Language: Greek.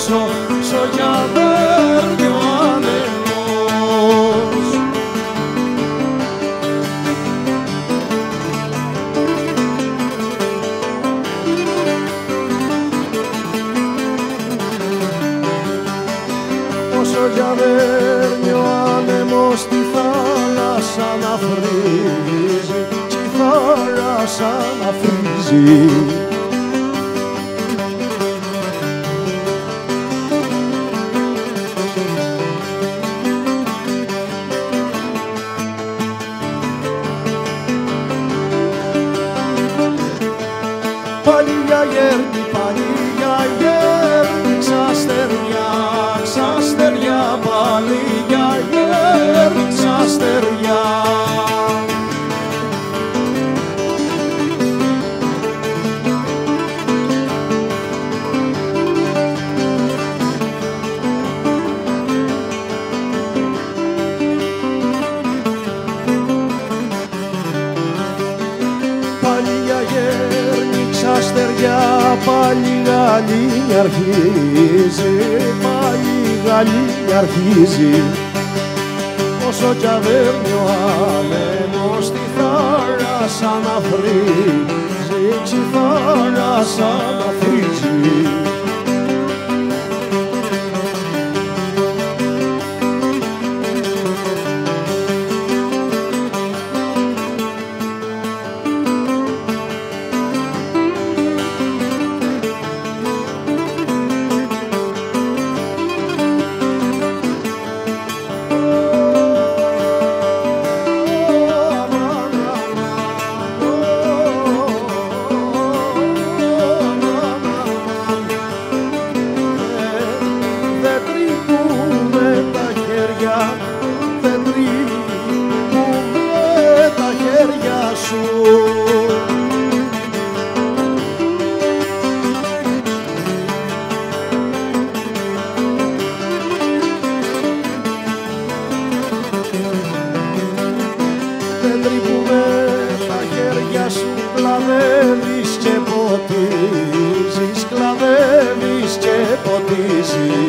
όσο για δέρνει ο άνεμος. Όσο για δέρνει ο άνεμος τη θάλασσα να βρίζει, τη θάλασσα να βρίζει. Παλιά γέρνη, παλιά γέρνη, ξαστεριά, ξαστεριά, παλιά γέρνη, ξαστεριά. Παλιά γέρνη, ξαστεριά, πάλι γαλήνια αρχίζει, πάλι γαλήνια αρχίζει. Όσο κι αδέρνει ο άνεμος τη θάλασσα να βρίζει, τη θάλασσα να βρίζει. Δεν τρύπουμε τα χέρια σου. Δεν τρύπουμε τα χέρια σου, κλαδεύεις και ποτίζεις, κλαδεύεις και ποτίζεις.